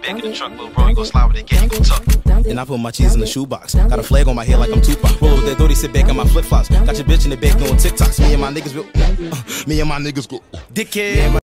back in the truck, little bro, you gon' slide with it, gang, you gon' tuck. And I put my cheese in the shoebox. Got a flag on my head like I'm Tupac. Roll with that dirty, sit back in my flip flops. Got your bitch in the back doing TikToks. Me and my niggas go, dickhead.